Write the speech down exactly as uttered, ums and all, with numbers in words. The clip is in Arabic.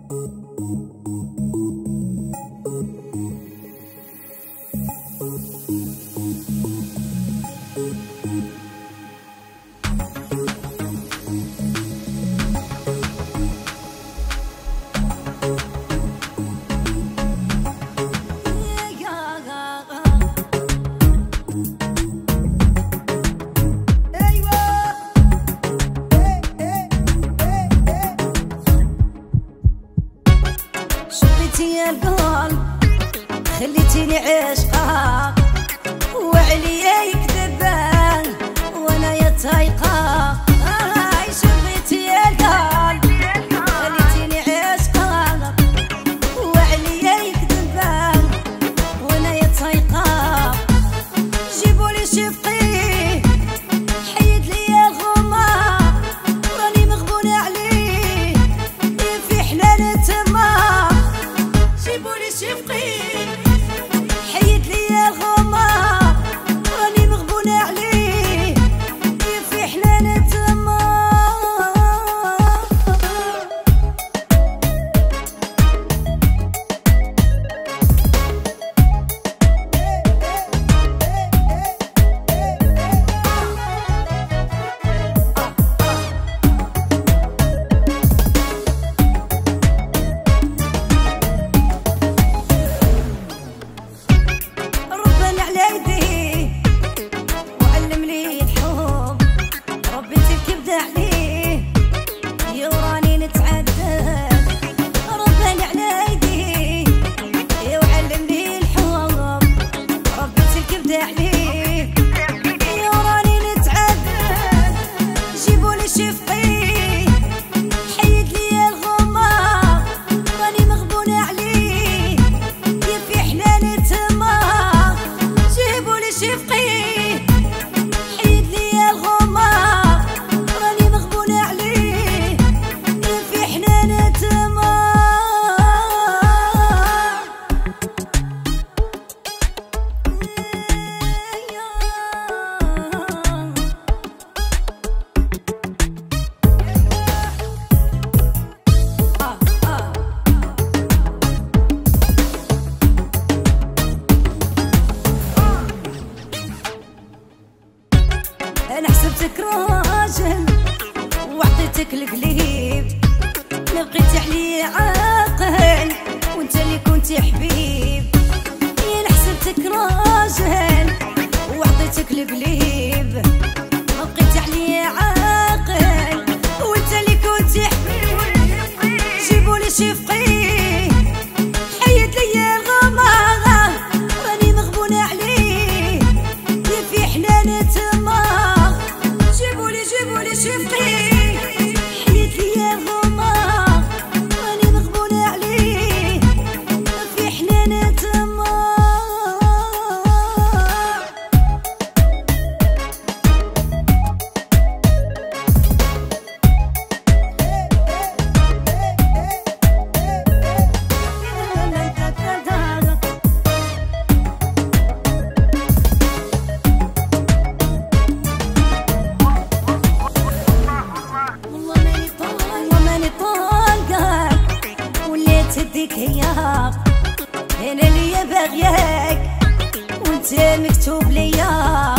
شبيتي القلب خليتيني عشقة وعليا يكذبان وانا يتايقة. هاي شبيتي القلب خليتيني عشقة وعليا يكذبان وانا يتايقة. جيبولي شفقي حيد لي الغمة راني مغبونة عليه في حلال تما. جيبولي شفقي حيد لي الغمة راني مغبونة عليه في حلال تما. انا حسبتك راجل وعطيتك القليب، ما بقيت عليا عاقل وانت اللي كنت حبيب. انا حسبتك راجل وعطيتك القليب، ما بقيت عليا عاقل وانت اللي كنت حبيب. جيبولي شفقي حيد لي الغمة راني مغبونة عليه في حلال تما. جيبولي شفقي حيد لي الغمة راني مغبونة عليه في حنان تما. تديك هياك انا اللي باغياك وانت مكتوب ليا.